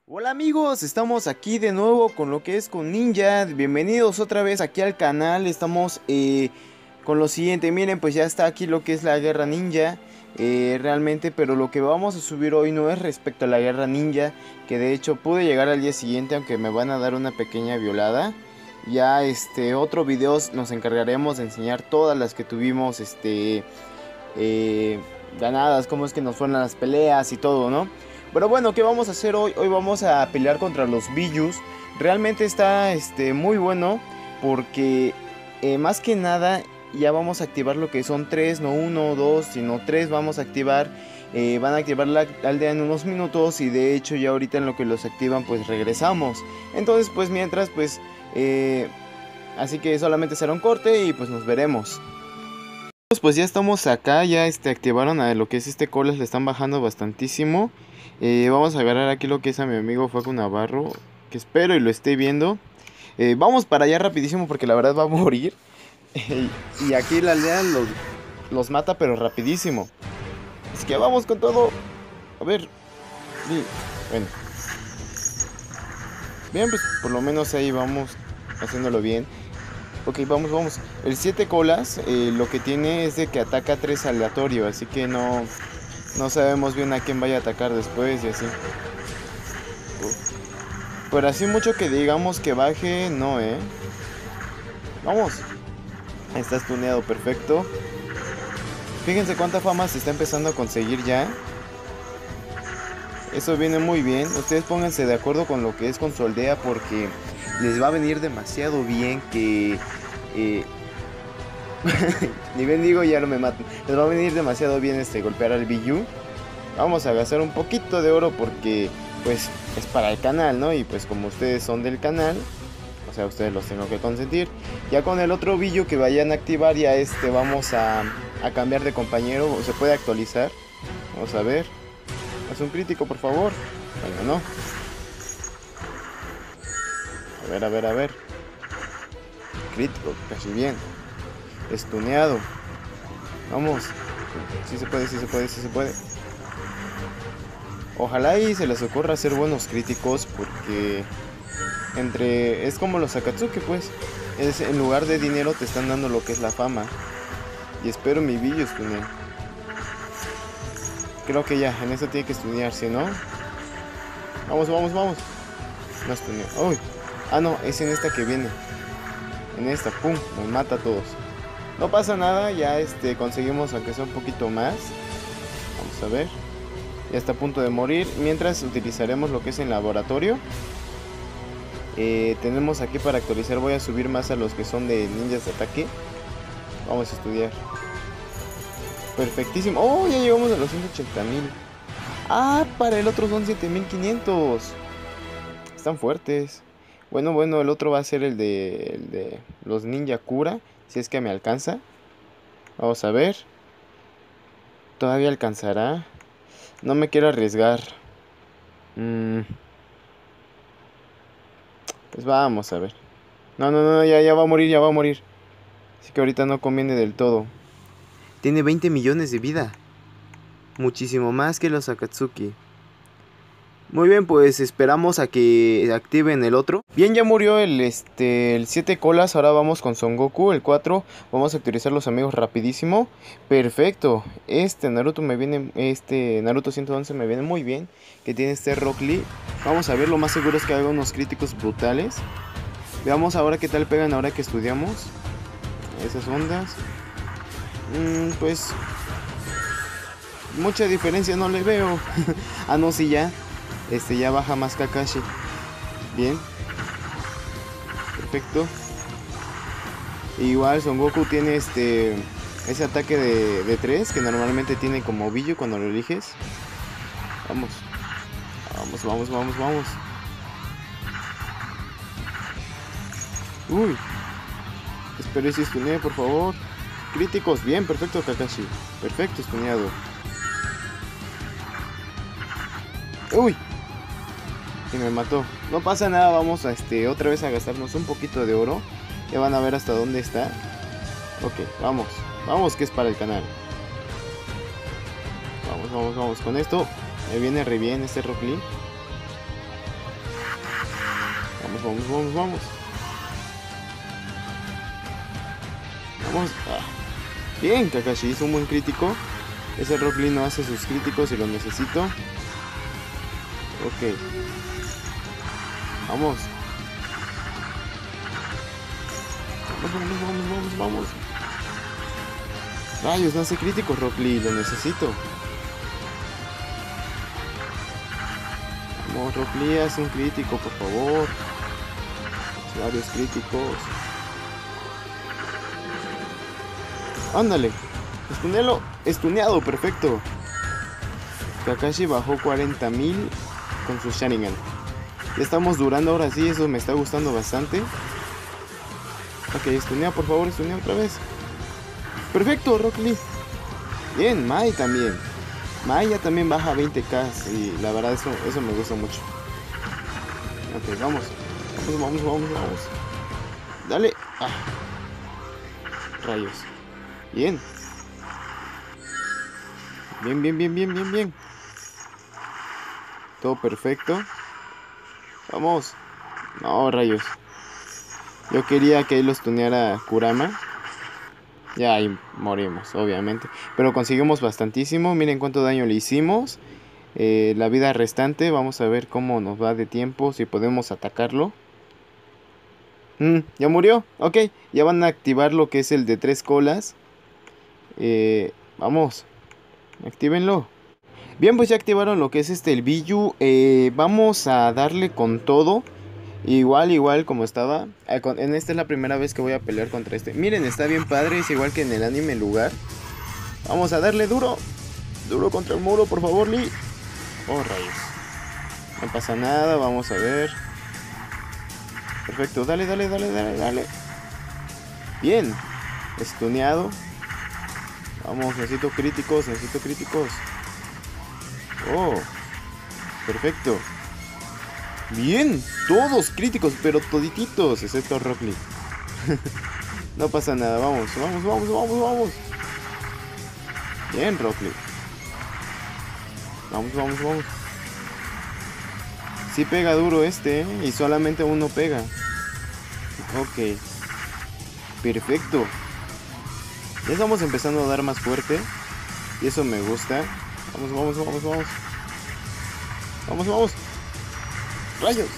Hola amigos, estamos aquí de nuevo con lo que es con Ninja. Bienvenidos otra vez aquí al canal. Estamos con lo siguiente. Miren, pues ya está aquí lo que es la guerra ninja. Realmente, pero lo que vamos a subir hoy no es respecto a la guerra ninja, que de hecho pude llegar al día siguiente, aunque me van a dar una pequeña violada. Ya otro video nos encargaremos de enseñar todas las que tuvimos ganadas, cómo es que nos fueron las peleas y todo, ¿no? Pero bueno, ¿qué vamos a hacer hoy? Hoy vamos a pelear contra los Billus. Realmente está muy bueno porque más que nada ya vamos a activar lo que son 3, no 1 o 2, sino 3 vamos a activar. Van a activar la aldea en unos minutos y de hecho ya ahorita en lo que los activan pues regresamos. Entonces pues mientras pues así que solamente será un corte y pues nos veremos. Pues ya estamos acá, ya activaron a lo que es colas, le están bajando bastantísimo. Vamos a agarrar aquí lo que es a mi amigo Facu Navarro, que espero y lo esté viendo. Vamos para allá rapidísimo porque la verdad va a morir. Y aquí la aldea los mata pero rapidísimo. Así que vamos con todo. A ver. Sí, bueno. Bien, pues por lo menos ahí vamos haciéndolo bien. Ok, vamos. El 7 colas lo que tiene es de que ataca 3 aleatorio, así que no sabemos bien a quién vaya a atacar después y así. Pero así mucho que digamos que baje, no, Vamos. Está stuneado, perfecto. Fíjense cuánta fama se está empezando a conseguir ya. Eso viene muy bien. Ustedes pónganse de acuerdo con lo que es con su aldea porque les va a venir demasiado bien que... ni bien digo, ya no me matan. Les va a venir demasiado bien golpear al Billu. Vamos a gastar un poquito de oro porque pues es para el canal, ¿no? Y pues como ustedes son del canal, o sea, ustedes los tengo que consentir. Ya con el otro Billu que vayan a activar, ya vamos a cambiar de compañero. Se puede actualizar. Vamos a ver. Haz un crítico, por favor. Bueno, no. A ver. Crítico, casi bien. Estuneado. Vamos. Sí se puede. Ojalá y se les ocurra hacer buenos críticos porque es como los Akatsuki, pues. En lugar de dinero te están dando lo que es la fama. Y espero mi Billu estune. Creo que ya, en eso tiene que estudiar, si no. Vamos. No estuneó. Uy. Ah, no, es en esta que viene. En esta, pum, nos mata a todos. No pasa nada, ya conseguimos aunque sea un poquito más. Vamos a ver. Ya está a punto de morir. Mientras utilizaremos lo que es en laboratorio. Tenemos aquí para actualizar. Voy a subir más a los que son de ninjas de ataque. Vamos a estudiar. Perfectísimo. Oh, ya llegamos a los 180,000. Ah, para el otro son 7,500. Están fuertes. Bueno, el otro va a ser el de los ninja cura. Si es que me alcanza. Vamos a ver. Todavía alcanzará. No me quiero arriesgar. Pues vamos a ver. No, ya va a morir. Así que ahorita no conviene del todo. Tiene 20 millones de vida. Muchísimo más que los Akatsuki. Muy bien, pues esperamos a que activen el otro. Bien, ya murió el 7 colas. Ahora vamos con Son Goku, el 4. Vamos a actualizar los amigos rapidísimo. Perfecto. Naruto me viene. Naruto 111 me viene muy bien. Que tiene Rock Lee. Vamos a ver, lo más seguro es que haga unos críticos brutales. Veamos ahora qué tal pegan ahora que estudiamos esas ondas. Pues mucha diferencia no le veo. Ah, no, sí, ya. Ya baja más Kakashi. Bien. Perfecto. Igual Son Goku tiene ese ataque de 3 que normalmente tiene como Billu cuando lo eliges. Vamos. Uy. Espero ese stune, por favor. Críticos. Bien, perfecto Kakashi. Perfecto, stuneado. Uy. Y me mató. No pasa nada, vamos a otra vez a gastarnos un poquito de oro. Ya van a ver hasta dónde está. Ok, vamos que es para el canal. Vamos con esto. Me viene re bien Rock Lee. Vamos, vamos, vamos, vamos. Vamos. Bien, Kakashi hizo un buen crítico. Ese Rock Lee no hace sus críticos y lo necesito. Ok. Vamos. Vamos, vamos, vamos, vamos, vamos. Rayos, no hace crítico Rock Lee, lo necesito. Vamos, Rock Lee, haz un crítico, por favor. Varios críticos. Ándale. Estunelo. Estuneado, perfecto. Kakashi bajó 40.000 con su Sharingan. Ya estamos durando ahora sí, eso me está gustando bastante. Ok, estunea, por favor, estunea otra vez. Perfecto, Rock Lee. Bien, Mai también. Mai ya también baja 20k y la verdad eso me gusta mucho. Ok, vamos. Vamos, vamos, vamos, vamos. Dale. Rayos. Bien. Bien, bien, bien, bien, bien, bien. Todo perfecto. Vamos. No, rayos. Yo quería que él los tuneara Kurama. Ya ahí morimos, obviamente. Pero conseguimos bastantísimo. Miren cuánto daño le hicimos. La vida restante. Vamos a ver cómo nos va de tiempo. Si podemos atacarlo. Ya murió. Ok. Ya van a activar lo que es el de 3 colas. Vamos. Actívenlo. Bien, pues ya activaron lo que es el Biyu. Vamos a darle con todo. Igual como estaba. En esta es la primera vez que voy a pelear contra este. Miren, está bien padre. Es igual que en el anime lugar. Vamos a darle duro. Duro contra el muro, por favor, Lee. Oh, rayos. No pasa nada, vamos a ver. Perfecto, dale, dale, dale, dale, dale. Bien. Estuneado. Vamos, necesito críticos, necesito críticos. Oh. Perfecto. Bien, todos críticos, pero todititos, excepto Rock Lee. No pasa nada, vamos, vamos, vamos, vamos, vamos. Bien, Rock Lee. Vamos, vamos, vamos. Sí pega duro y solamente uno pega. Ok. Perfecto. Ya estamos empezando a dar más fuerte. Y eso me gusta. Vamos, vamos, vamos, vamos. Vamos, vamos. ¡Rayos!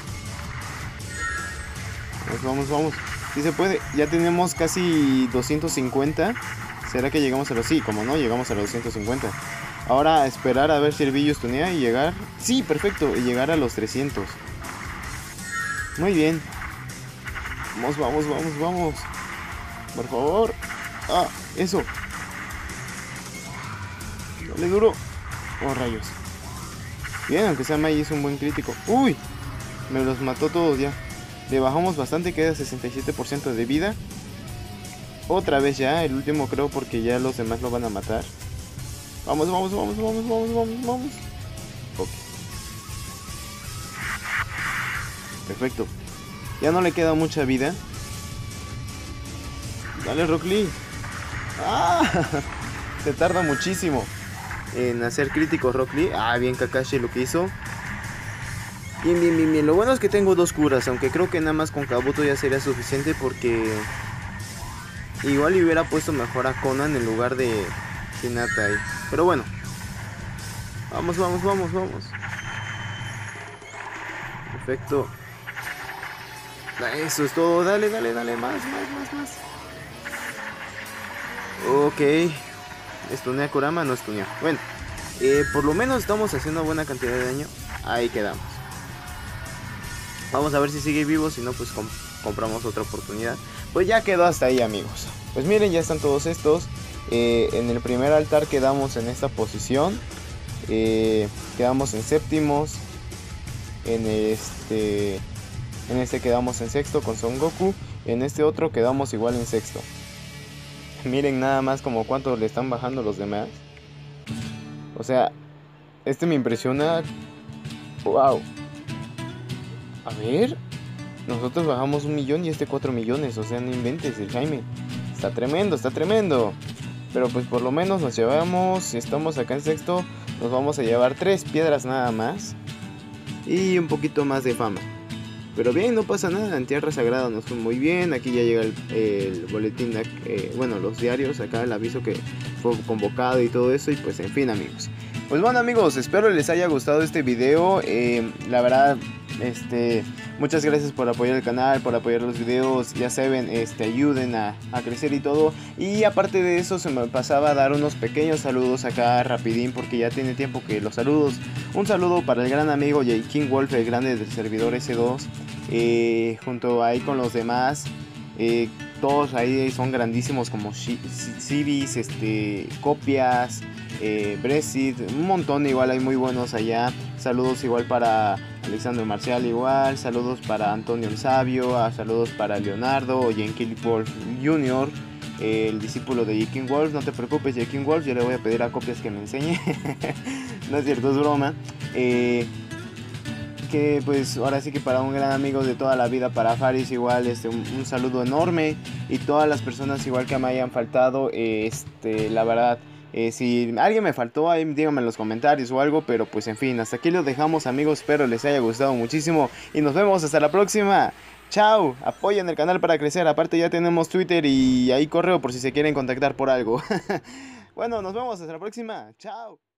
Vamos, vamos, vamos. Sí se puede. Ya tenemos casi 250. ¿Será que llegamos a los...? Sí, como no, llegamos a los 250. Ahora a esperar a ver si el Biyu tunea y llegar... Sí, perfecto. Y llegar a los 300. Muy bien. Vamos, vamos, vamos, vamos. Por favor. Eso. Dale duro. Oh, rayos. Bien, aunque sea Mai hizo un buen crítico. ¡Uy! Me los mató todos ya. Le bajamos bastante, queda 67% de vida. Otra vez ya, el último creo porque ya los demás lo van a matar. Vamos, vamos, vamos, vamos, vamos, vamos, vamos. Ok. Perfecto. Ya no le queda mucha vida. Dale, Rock Lee. Se tarda muchísimo en hacer crítico Rock Lee. Bien Kakashi lo que hizo. Bien, bien, bien, bien. Lo bueno es que tengo 2 curas, aunque creo que nada más con Kabuto ya sería suficiente porque igual hubiera puesto mejor a Konan en lugar de Hinata ahí. Pero bueno. Vamos, vamos, vamos, vamos. Perfecto. Eso es todo. Dale, dale, dale. Más, más, más, más. Ok. ¿Estunea Kurama? No estunea. Bueno. Por lo menos estamos haciendo buena cantidad de daño. Ahí quedamos. Vamos a ver si sigue vivo, si no pues compramos otra oportunidad. Pues ya quedó hasta ahí, amigos. Pues miren, ya están todos estos. En el primer altar quedamos en esta posición. Quedamos en séptimos. En este quedamos en sexto con Son Goku. En este otro quedamos igual en sexto. Miren nada más como cuánto le están bajando los demás. O sea, me impresiona. Wow. A ver, nosotros bajamos 1 millón y 4 millones, o sea, no inventes, el Jaime. Está tremendo, está tremendo. Pero pues por lo menos nos llevamos, si estamos acá en sexto, nos vamos a llevar 3 piedras nada más. Y un poquito más de fama. Pero bien, no pasa nada, en Tierra Sagrada nos fue muy bien. Aquí ya llega el boletín, bueno, los diarios, acá el aviso que fue convocado y todo eso. Y pues en fin, amigos. Pues bueno, amigos, espero les haya gustado este video. La verdad, muchas gracias por apoyar el canal, por apoyar los videos. Ya saben, ayuden a crecer y todo. Y aparte de eso, se me pasaba a dar unos pequeños saludos acá rapidín, porque ya tiene tiempo que los saludos. Un saludo para el gran amigo J King Wolf, el grande del servidor S2. Junto ahí con los demás, todos ahí son grandísimos, como Civis, Copias, Brexit, un montón. Igual hay muy buenos allá. Saludos igual para Alexander Marcial, igual saludos para Antonio el Sabio, saludos para Leonardo, King Wolf Jr., el discípulo de King Wolf. No te preocupes, King Wolf, yo le voy a pedir a Copias que me enseñe. No es cierto, es broma. Que pues ahora sí que para un gran amigo de toda la vida, para Faris igual, un saludo enorme. Y todas las personas igual que me hayan faltado, la verdad, si alguien me faltó, ahí díganme en los comentarios o algo. Pero pues en fin, hasta aquí lo dejamos, amigos, espero les haya gustado muchísimo y nos vemos hasta la próxima. Chao, apoyen el canal para crecer. Aparte ya tenemos Twitter y ahí correo por si se quieren contactar por algo. Bueno, nos vemos hasta la próxima. Chao.